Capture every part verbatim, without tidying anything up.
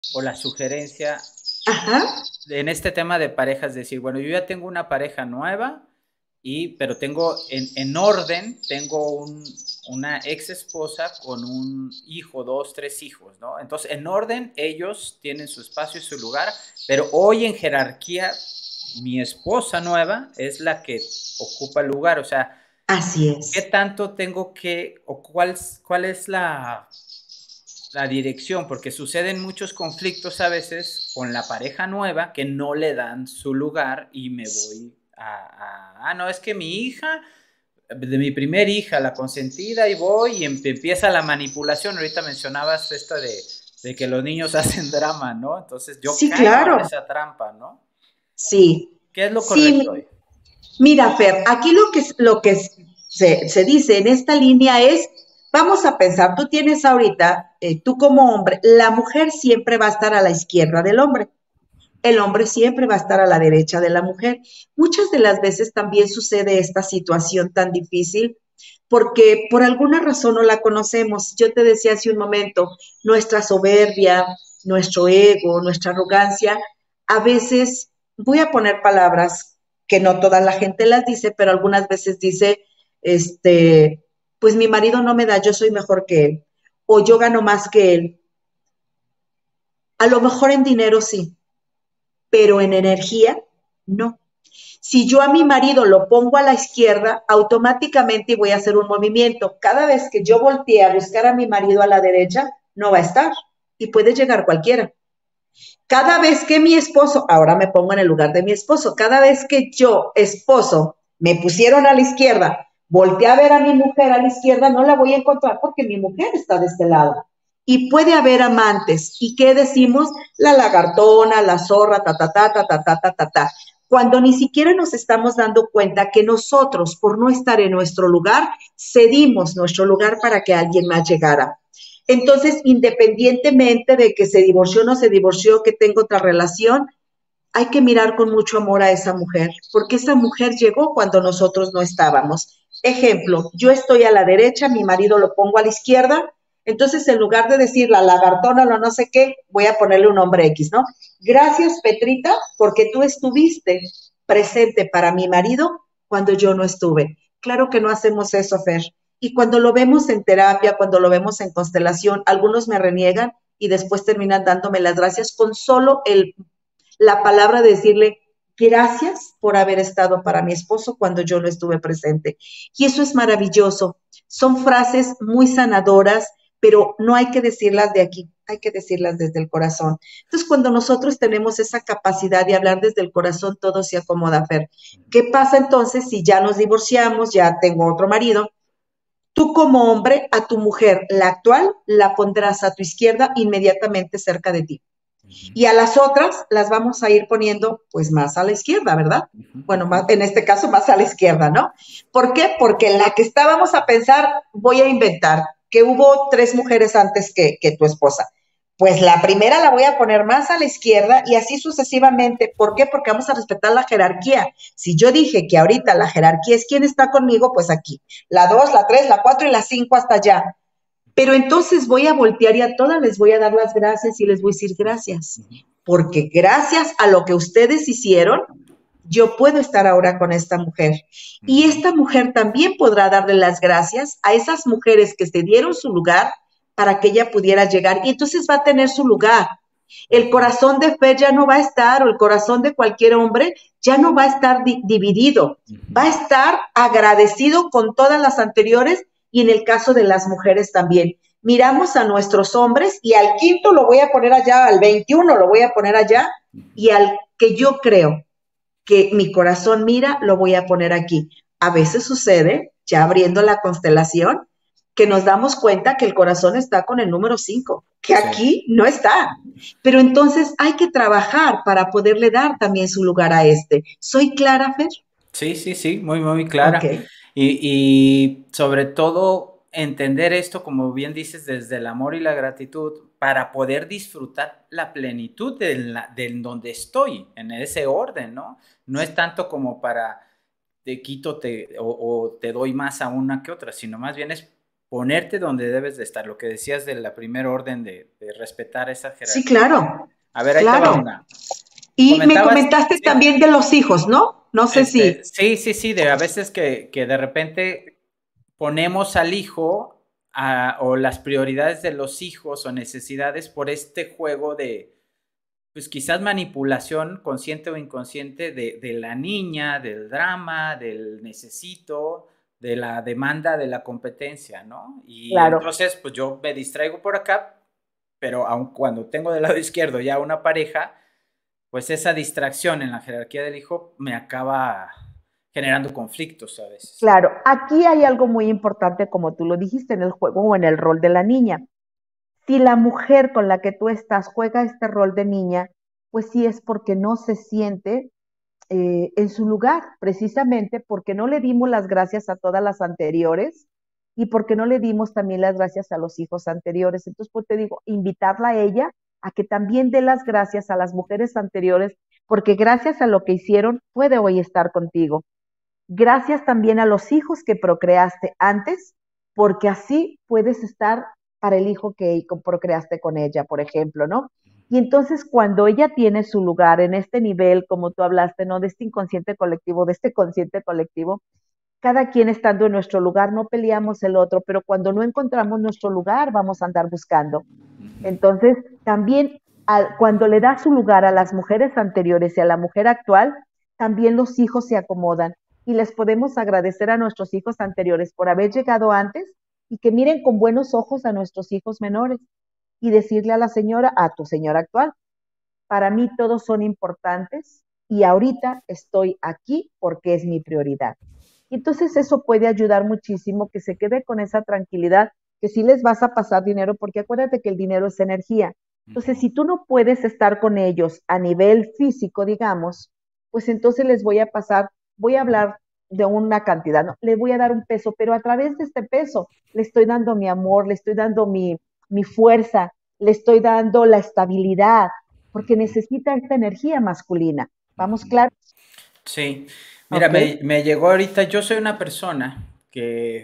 o la sugerencia Ajá, en este tema de parejas, decir, bueno, yo ya tengo una pareja nueva, y, pero tengo en, en orden, tengo un, una ex esposa con un hijo, dos, tres hijos, ¿no? Entonces, en orden, ellos tienen su espacio y su lugar, pero hoy en jerarquía, mi esposa nueva es la que ocupa el lugar, o sea, así ¿qué es. tanto tengo que, o cuál, cuál es la, la dirección? Porque suceden muchos conflictos a veces con la pareja nueva que no le dan su lugar y me voy a, a ah, no, es que mi hija, de mi primer hija, la consentida, y voy y em, empieza la manipulación. Ahorita mencionabas esta de, de que los niños hacen drama, ¿no? Entonces yo Sí, caigo en claro. esa trampa, ¿no? Sí. ¿Qué es lo Sí, correcto mi- hoy? mira, Fer, aquí lo que, lo que se, se dice en esta línea es, vamos a pensar, tú tienes ahorita, eh, tú como hombre, la mujer siempre va a estar a la izquierda del hombre. El hombre siempre va a estar a la derecha de la mujer. Muchas de las veces también sucede esta situación tan difícil porque por alguna razón no la conocemos. Yo te decía hace un momento, nuestra soberbia, nuestro ego, nuestra arrogancia, a veces, voy a poner palabras que no toda la gente las dice, pero algunas veces dice, este, pues mi marido no me da, yo soy mejor que él, o yo gano más que él. A lo mejor en dinero sí, pero en energía no. Si yo a mi marido lo pongo a la izquierda, automáticamente voy a hacer un movimiento. Cada vez que yo voltee a buscar a mi marido a la derecha, no va a estar y puede llegar cualquiera. Cada vez que mi esposo, ahora me pongo en el lugar de mi esposo, cada vez que yo, esposo, me pusieron a la izquierda, volteé a ver a mi mujer a la izquierda, no la voy a encontrar porque mi mujer está de este lado. Y puede haber amantes. ¿Y qué decimos? La lagartona, la zorra, ta, ta, ta, ta, ta, ta, ta, ta, ta. Cuando ni siquiera nos estamos dando cuenta que nosotros, por no estar en nuestro lugar, cedimos nuestro lugar para que alguien más llegara. Entonces, independientemente de que se divorció o no se divorció, que tenga otra relación, hay que mirar con mucho amor a esa mujer, porque esa mujer llegó cuando nosotros no estábamos. Ejemplo, yo estoy a la derecha, mi marido lo pongo a la izquierda, entonces en lugar de decir la lagartona o no sé qué, voy a ponerle un nombre X, ¿no? Gracias, Petrita, porque tú estuviste presente para mi marido cuando yo no estuve. Claro que no hacemos eso, Fer. Y cuando lo vemos en terapia, cuando lo vemos en constelación, algunos me reniegan y después terminan dándome las gracias con solo el la palabra de decirle gracias por haber estado para mi esposo cuando yo no estuve presente. Y eso es maravilloso. Son frases muy sanadoras, pero no hay que decirlas de aquí, hay que decirlas desde el corazón. Entonces, cuando nosotros tenemos esa capacidad de hablar desde el corazón, todo se acomoda, Fer. ¿Qué pasa entonces si ya nos divorciamos, ya tengo otro marido? Tú como hombre, a tu mujer, la actual, la pondrás a tu izquierda inmediatamente cerca de ti. Uh -huh, Y a las otras las vamos a ir poniendo pues más a la izquierda, ¿verdad? uh -huh, uh Bueno, -huh. más, en este caso más a la izquierda, ¿no? ¿Por qué? Porque la que estábamos a pensar, voy a inventar, que hubo tres mujeres antes que, que tu esposa. Pues la primera la voy a poner más a la izquierda y así sucesivamente. ¿Por qué? Porque vamos a respetar la jerarquía. Si yo dije que ahorita la jerarquía es quién está conmigo, pues aquí. La dos, la tres, la cuatro y la cinco hasta allá. Pero entonces voy a voltear y a todas les voy a dar las gracias y les voy a decir Uh gracias. -huh. Porque gracias a lo que ustedes hicieron, yo puedo estar ahora con esta mujer. Uh Y -huh. esta mujer también podrá darle las gracias a esas mujeres que se dieron su lugar para que ella pudiera llegar. Y entonces va a tener su lugar. El corazón de Fer ya no va a estar, o el corazón de cualquier hombre ya no va a estar di dividido. Uh Va a -huh. estar agradecido con todas las anteriores y en el caso de las mujeres también. Miramos a nuestros hombres y al quinto lo voy a poner allá, al veintiuno lo voy a poner allá y al que yo creo que mi corazón mira, lo voy a poner aquí. A veces sucede, ya abriendo la constelación, que nos damos cuenta que el corazón está con el número cinco, que Sí. aquí no está. Pero entonces hay que trabajar para poderle dar también su lugar a este. ¿Soy clara, Fer? Sí, sí, sí, muy, muy Ok. clara. Y, y sobre todo entender esto, como bien dices, desde el amor y la gratitud, para poder disfrutar la plenitud de, la, de donde estoy, en ese orden, ¿no? No es tanto como para te quito te, o, o te doy más a una que otra, sino más bien es ponerte donde debes de estar, lo que decías de la primera orden de, de respetar esa Sí, jerarquía. claro, A ver, ahí te va claro. una. Y me Comentabas, comentaste sí, también de los hijos, ¿no? No sé este, si. sí, sí, sí, de a veces que, que de repente ponemos al hijo a, o las prioridades de los hijos o necesidades por este juego de, pues quizás manipulación consciente o inconsciente de, de la niña, del drama, del necesito, de la demanda de la competencia, ¿no? Y Claro. entonces, pues yo me distraigo por acá, pero aun cuando tengo del lado izquierdo ya una pareja, pues esa distracción en la jerarquía del hijo me acaba generando conflictos a veces. Claro, aquí hay algo muy importante, como tú lo dijiste, en el juego o en el rol de la niña. Si la mujer con la que tú estás juega este rol de niña, pues sí es porque no se siente eh, en su lugar, precisamente porque no le dimos las gracias a todas las anteriores y porque no le dimos también las gracias a los hijos anteriores. Entonces, pues te digo, invitarla a ella a que también dé las gracias a las mujeres anteriores, porque gracias a lo que hicieron puede hoy estar contigo. Gracias también a los hijos que procreaste antes, porque así puedes estar para el hijo que procreaste con ella, por ejemplo, ¿no? Y entonces cuando ella tiene su lugar en este nivel, como tú hablaste, ¿no? De este inconsciente colectivo, de este consciente colectivo, cada quien estando en nuestro lugar, no peleamos el otro, pero cuando no encontramos nuestro lugar, vamos a andar buscando. Entonces, también al, cuando le da su lugar a las mujeres anteriores y a la mujer actual, también los hijos se acomodan y les podemos agradecer a nuestros hijos anteriores por haber llegado antes y que miren con buenos ojos a nuestros hijos menores y decirle a la señora, a tu señora actual, para mí todos son importantes y ahorita estoy aquí porque es mi prioridad. Y entonces eso puede ayudar muchísimo que se quede con esa tranquilidad, que sí les vas a pasar dinero, porque acuérdate que el dinero es energía. Entonces, si tú no puedes estar con ellos a nivel físico, digamos, pues entonces les voy a pasar, voy a hablar de una cantidad, ¿no? Le voy a dar un peso, pero a través de este peso le estoy dando mi amor, le estoy dando mi, mi fuerza, le estoy dando la estabilidad, porque necesita esta energía masculina. ¿Vamos claro? Sí, mira, ¿Ok? me, me llegó ahorita, yo soy una persona que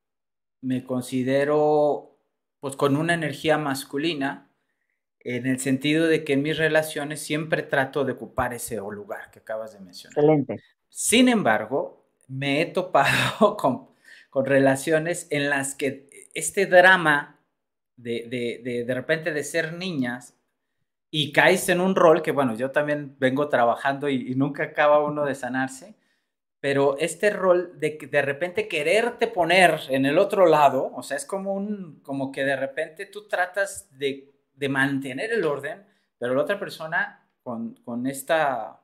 me considero pues con una energía masculina, en el sentido de que en mis relaciones siempre trato de ocupar ese lugar que acabas de mencionar. Excelente. Sin embargo, me he topado con, con relaciones en las que este drama de, de, de, de repente de ser niñas y caes en un rol que, bueno, yo también vengo trabajando y, y nunca acaba uno de sanarse, pero este rol de de repente quererte poner en el otro lado, o sea, es como un, como que de repente tú tratas de, de mantener el orden, pero la otra persona con, con esta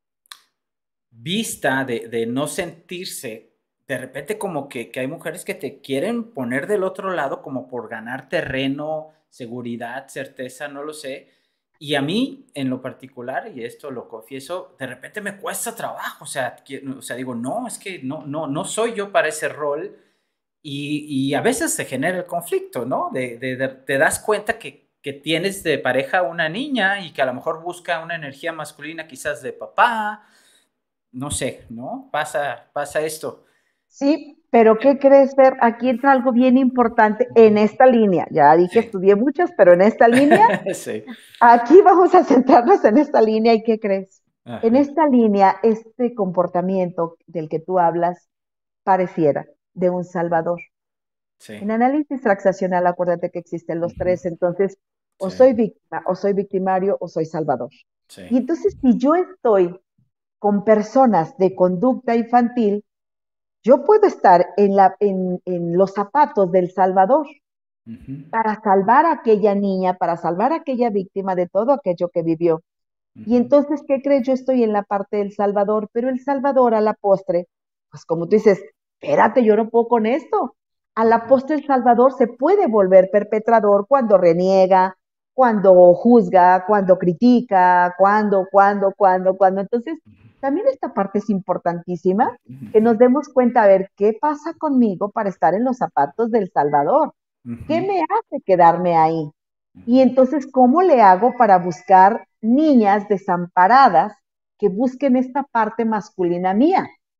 vista de, de, no sentirse, de repente como que, que hay mujeres que te quieren poner del otro lado como por ganar terreno, seguridad, certeza, no lo sé. Y a mí, en lo particular, y esto lo confieso, de repente me cuesta trabajo, o sea, que, o sea digo, no, es que no, no, no soy yo para ese rol, y, y a veces se genera el conflicto, ¿no? De, de, de, te das cuenta que, que tienes de pareja una niña y que a lo mejor busca una energía masculina quizás de papá, no sé, ¿no? Pasa, pasa esto. Sí, pero ¿qué crees, Fer? Aquí entra algo bien importante en esta línea. Ya dije, Sí. estudié muchas, pero en esta línea, Sí. aquí vamos a centrarnos en esta línea. ¿Y qué crees? En Ajá. esta línea, este comportamiento del que tú hablas pareciera de un salvador. Sí. En análisis transaccional, acuérdate que existen los Ujú. tres, entonces, o Sí. soy víctima, o soy victimario, o soy salvador. Sí. Y entonces, si yo estoy con personas de conducta infantil, yo puedo estar en, la, en, en los zapatos del Salvador Ujú. para salvar a aquella niña, para salvar a aquella víctima de todo aquello que vivió. Y Ujú. entonces, ¿qué crees? Yo estoy en la parte del Salvador, pero el Salvador a la postre, pues como tú dices, espérate, yo no puedo con esto. A la Ujú. postre el Salvador se puede volver perpetrador cuando reniega, cuando juzga, cuando critica, cuando, cuando, cuando, cuando. Entonces, también esta parte es importantísima, que Ujú. nos demos cuenta a ver qué pasa conmigo para estar en los zapatos del Salvador. ¿Qué Ujú. me hace quedarme ahí? Y Ujú. entonces, ¿cómo le hago para buscar niñas desamparadas que busquen esta parte masculina mía?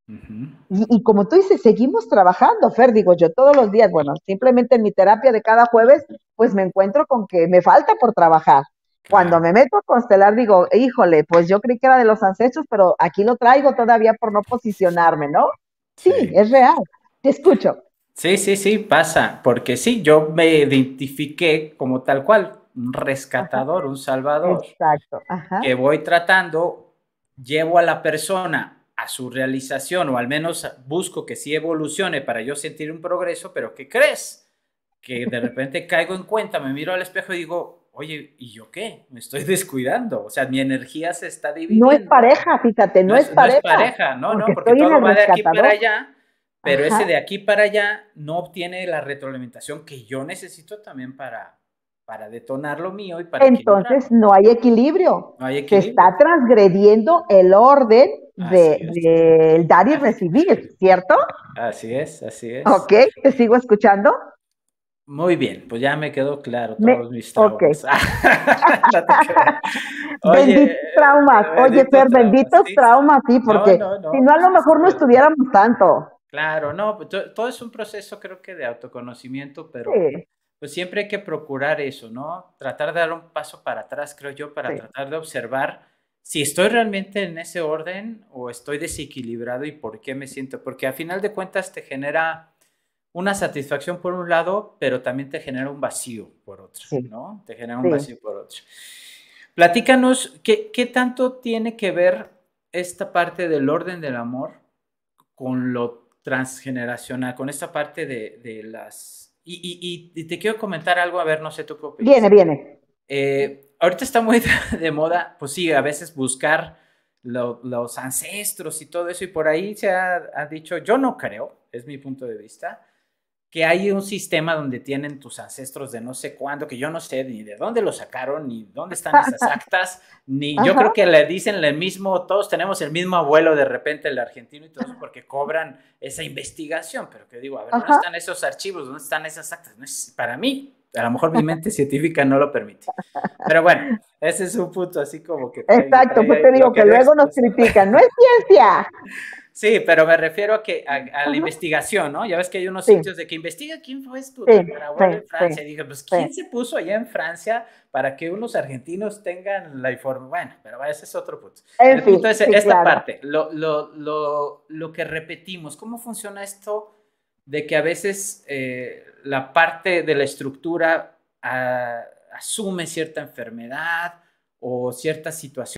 Ujú. Y, y como tú dices, seguimos trabajando, Fer, digo yo todos los días, bueno, simplemente en mi terapia de cada jueves, pues me encuentro con que me falta por trabajar. Cuando Claro, me meto a constelar, digo, híjole, pues yo creí que era de los ancestros, pero aquí lo traigo todavía por no posicionarme, ¿no? Sí, sí. es real. Te escucho. Sí, sí, sí, pasa, porque sí, yo me identifiqué como tal cual, un Ajá, rescatador, un salvador, exacto. Ajá. que voy tratando, llevo a la persona a su realización, o al menos busco que sí evolucione para yo sentir un progreso, pero ¿qué crees? Que de repente caigo en cuenta, me miro al espejo y digo, oye, ¿y yo qué? Me estoy descuidando, o sea, mi energía se está No es dividiendo. pareja, fíjate, No no es es, no es pareja, pareja, no, porque no, porque estoy en todo el va de aquí para rescatador. allá, pero ese Ajá. de aquí para allá no obtiene la retroalimentación que yo necesito también para, para detonar lo mío y para Entonces equilibrarlo. no hay equilibrio. No hay Se está equilibrio. transgrediendo el orden de, Así es. del dar y Así, recibir, ¿cierto? así es, así Ok, es. te sigo escuchando. Muy bien, pues ya me quedó claro Me, todos mis ok. traumas. No te creas. Oye, Benditos traumas. Oye, bendito Fer, trauma. benditos Sí, sí. traumas, sí, No, porque no, si no, no, a pues lo es mejor no que estuviéramos tanto. claro, no, pues, to- todo es un proceso, creo que de autoconocimiento, pero Sí, pues siempre hay que procurar eso, ¿no? Tratar de dar un paso para atrás, creo yo, para sí, tratar de observar si estoy realmente en ese orden o estoy desequilibrado y por qué me siento, porque a final de cuentas te genera una satisfacción por un lado, pero también te genera un vacío por otro, sí, ¿no? Te genera un sí. vacío por otro. Platícanos, ¿qué, qué tanto tiene que ver esta parte del orden del amor con lo transgeneracional, con esta parte de, de las... Y, y, y, te quiero comentar algo, a ver, no sé tú qué Viene, opinas. viene. Eh, ahorita está muy de, de, moda, pues sí, a veces buscar lo, los ancestros y todo eso, y por ahí se ha, ha dicho, yo no creo, es mi punto de vista, que hay un sistema donde tienen tus ancestros de no sé cuándo, que yo no sé ni de dónde lo sacaron, ni dónde están esas actas, ni yo Ajá, creo que le dicen el mismo, todos tenemos el mismo abuelo de repente, el argentino y todo eso, porque cobran esa investigación, pero que digo, a ver, ¿dónde ajá. están esos archivos? ¿Dónde están esas actas? No es para mí, a lo mejor mi mente científica no lo permite. Pero bueno, ese es un punto así como que trae, Exacto, trae pues te ahí, lo digo que quería luego nos expresar. critican. No es ciencia. Sí, pero me refiero a que a, a la Ajá. investigación, ¿no? Ya ves que hay unos Sí, sitios de que investiga quién fue tu sí, tatarabuelo sí, en sí, Francia. Y dije, pues, sí. ¿quién se puso allá en Francia para que unos argentinos tengan la información? Bueno, pero ese es otro punto. En El punto fin, es sí, esta claro. parte, lo, lo, lo, lo que repetimos. ¿Cómo funciona esto de que a veces eh, la parte de la estructura a, asume cierta enfermedad o cierta situación?